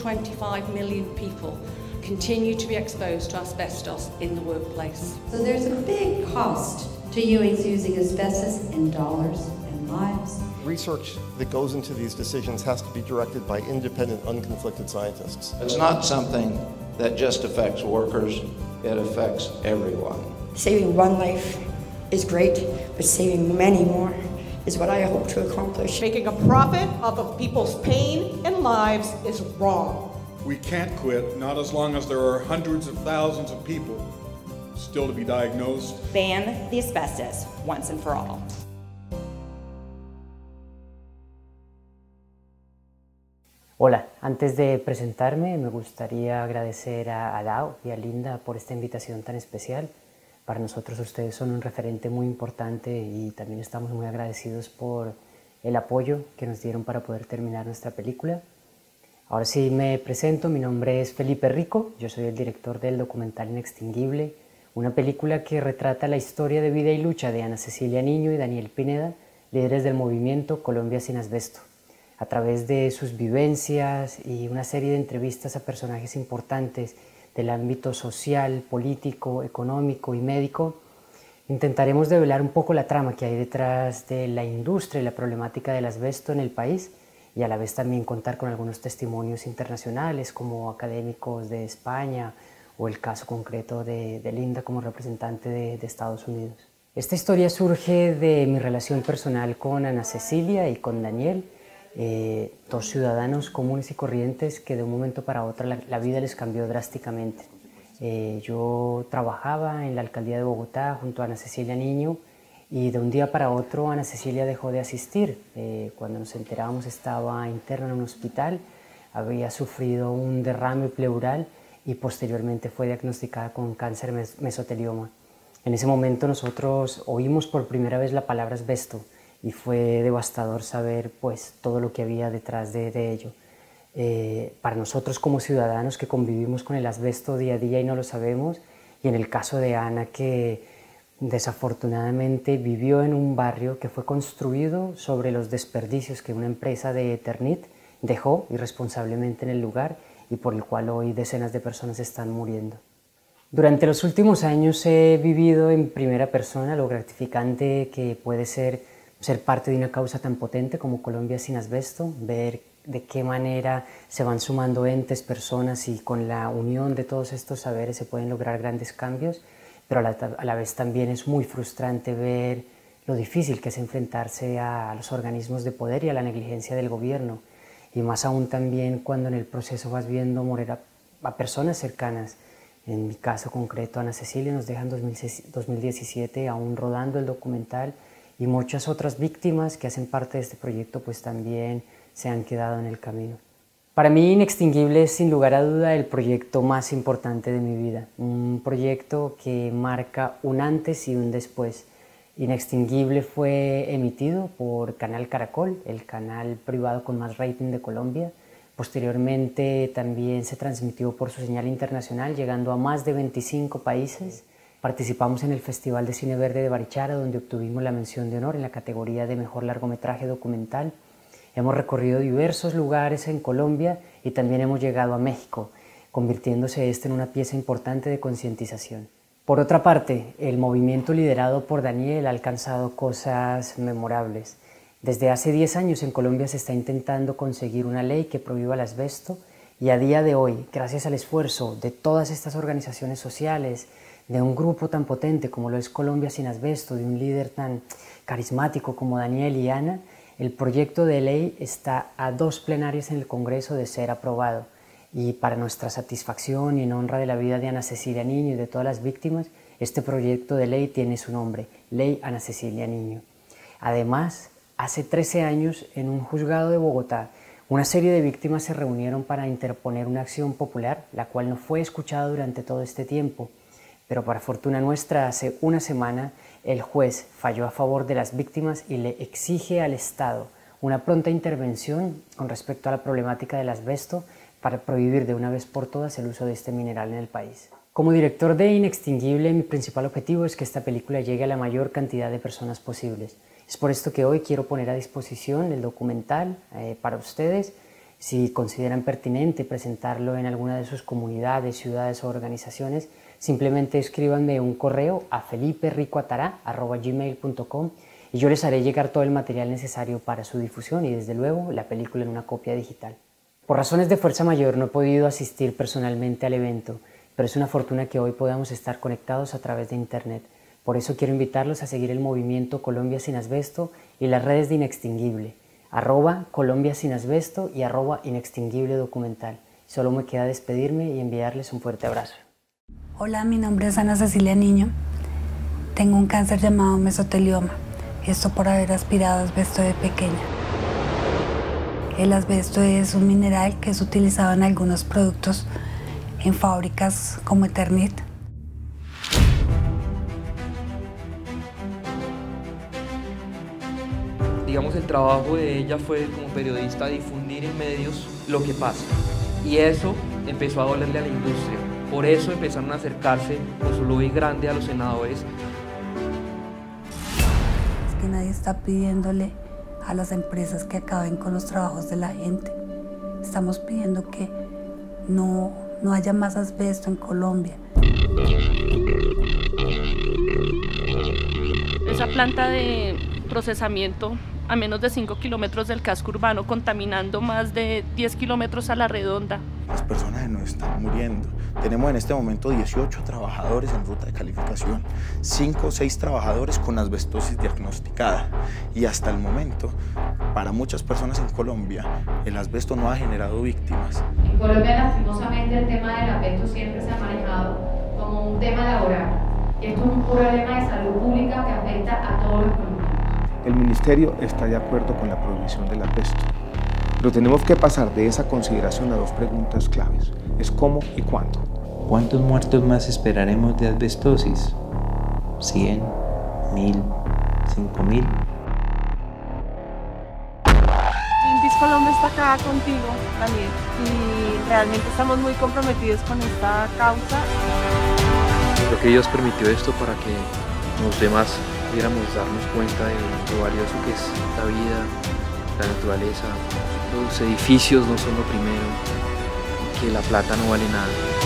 25 million people continue to be exposed to asbestos in the workplace. So there's a big cost to UAs using asbestos in dollars and lives. Research that goes into these decisions has to be directed by independent, unconflicted scientists. It's not something that just affects workers, it affects everyone. Saving one life is great, but saving many more is what I hope to accomplish. Making a profit off of people's pain and lives is wrong. We can't quit, not as long as there are hundreds of thousands of people still to be diagnosed. Ban the asbestos once and for all. Hola, antes de presentarme me gustaría agradecer a Lau y a Linda por esta invitación tan especial. Para nosotros ustedes son un referente muy importante y también estamos muy agradecidos por el apoyo que nos dieron para poder terminar nuestra película. Ahora sí me presento, mi nombre es Felipe Rico, yo soy el director del documental Inextinguible, una película que retrata la historia de vida y lucha de Ana Cecilia Niño y Daniel Pineda, líderes del movimiento Colombia Sin Asbesto. A través de sus vivencias y una serie de entrevistas a personajes importantes del ámbito social, político, económico y médico, intentaremos develar un poco la trama que hay detrás de la industria y la problemática del asbesto en el país y a la vez también contar con algunos testimonios internacionales como académicos de España o el caso concreto de Linda como representante de Estados Unidos. Esta historia surge de mi relación personal con Ana Cecilia y con Daniel, dos ciudadanos comunes y corrientes que de un momento para otro la vida les cambió drásticamente. Yo trabajaba en la alcaldía de Bogotá junto a Ana Cecilia Niño y de un día para otro Ana Cecilia dejó de asistir. Cuando nos enterábamos estaba interna en un hospital, había sufrido un derrame pleural y posteriormente fue diagnosticada con cáncer mesotelioma. En ese momento nosotros oímos por primera vez la palabra asbesto y fue devastador saber pues, todo lo que había detrás de ello. Para nosotros como ciudadanos que convivimos con el asbesto día a día y no lo sabemos, y en el caso de Ana que desafortunadamente vivió en un barrio que fue construido sobre los desperdicios que una empresa de Eternit dejó irresponsablemente en el lugar y por el cual hoy decenas de personas están muriendo. Durante los últimos años he vivido en primera persona lo gratificante que puede ser parte de una causa tan potente como Colombia Sin Asbesto, ver de qué manera se van sumando entes, personas y con la unión de todos estos saberes se pueden lograr grandes cambios, pero a la vez también es muy frustrante ver lo difícil que es enfrentarse a los organismos de poder y a la negligencia del gobierno, y más aún también cuando en el proceso vas viendo morir a personas cercanas. En mi caso concreto, Ana Cecilia nos deja en 2017 aún rodando el documental, y muchas otras víctimas que hacen parte de este proyecto pues también se han quedado en el camino. Para mí Inextinguible es sin lugar a duda el proyecto más importante de mi vida, un proyecto que marca un antes y un después. Inextinguible fue emitido por Canal Caracol, el canal privado con más rating de Colombia. Posteriormente también se transmitió por su señal internacional, llegando a más de 25 países. Participamos en el Festival de Cine Verde de Barichara, donde obtuvimos la mención de honor en la categoría de Mejor Largometraje Documental. Hemos recorrido diversos lugares en Colombia y también hemos llegado a México, convirtiéndose en una pieza importante de concientización. Por otra parte, el movimiento liderado por Daniel ha alcanzado cosas memorables. Desde hace 10 años en Colombia se está intentando conseguir una ley que prohíba el asbesto y a día de hoy, gracias al esfuerzo de todas estas organizaciones sociales, de un grupo tan potente como lo es Colombia Sin Asbesto, de un líder tan carismático como Daniel y Ana, el proyecto de ley está a 2 plenarias en el Congreso de ser aprobado. Y para nuestra satisfacción y en honra de la vida de Ana Cecilia Niño y de todas las víctimas, este proyecto de ley tiene su nombre, Ley Ana Cecilia Niño. Además, hace 13 años, en un juzgado de Bogotá, una serie de víctimas se reunieron para interponer una acción popular, la cual no fue escuchada durante todo este tiempo. Pero para fortuna nuestra, hace una semana, el juez falló a favor de las víctimas y le exige al Estado una pronta intervención con respecto a la problemática del asbesto para prohibir de una vez por todas el uso de este mineral en el país. Como director de Inextinguible, mi principal objetivo es que esta película llegue a la mayor cantidad de personas posibles. Es por esto que hoy quiero poner a disposición el documental para ustedes Si consideran pertinente presentarlo en alguna de sus comunidades, ciudades o organizaciones, simplemente escríbanme un correo a feliperricoatara@gmail.com y yo les haré llegar todo el material necesario para su difusión y desde luego la película en una copia digital. Por razones de fuerza mayor no he podido asistir personalmente al evento, pero es una fortuna que hoy podamos estar conectados a través de internet. Por eso quiero invitarlos a seguir el movimiento Colombia Sin Asbesto y las redes de Inextinguible, @Colombia Sin Asbesto y @Inextinguible Documental. Solo me queda despedirme y enviarles un fuerte abrazo. Hola, mi nombre es Ana Cecilia Niño. Tengo un cáncer llamado mesotelioma, esto por haber aspirado asbesto de pequeña. El asbesto es un mineral que es utilizado en algunos productos en fábricas como Eternit. Digamos, el trabajo de ella fue como periodista difundir en medios lo que pasa. Y eso empezó a dolerle a la industria. Por eso empezaron a acercarse con su lobby grande a los senadores. Es que nadie está pidiéndole a las empresas que acaben con los trabajos de la gente. Estamos pidiendo que no haya más asbesto en Colombia. Esa planta de procesamiento a menos de 5 kilómetros del casco urbano, contaminando más de 10 kilómetros a la redonda. Las personas nos están muriendo. Tenemos en este momento 18 trabajadores en ruta de calificación, 5 o 6 trabajadores con asbestosis diagnosticada. Y hasta el momento, para muchas personas en Colombia, el asbesto no ha generado víctimas. En Colombia, lastimosamente, el tema del asbesto siempre se ha manejado como un tema laboral. Esto es un problema de salud pública que afecta a todos los colombianos. El Ministerio está de acuerdo con la prohibición del asbesto, pero tenemos que pasar de esa consideración a dos preguntas claves: es cómo y cuándo. ¿Cuántos muertos más esperaremos de asbestosis? ¿100? ¿1000? ¿5000? Greenpeace Colombia está acá contigo, Daniel, y realmente estamos muy comprometidos con esta causa. Creo que Dios permitió esto para que los demás pudiéramos darnos cuenta de lo valioso que es la vida, la naturaleza. Los edificios no son lo primero, que la plata no vale nada.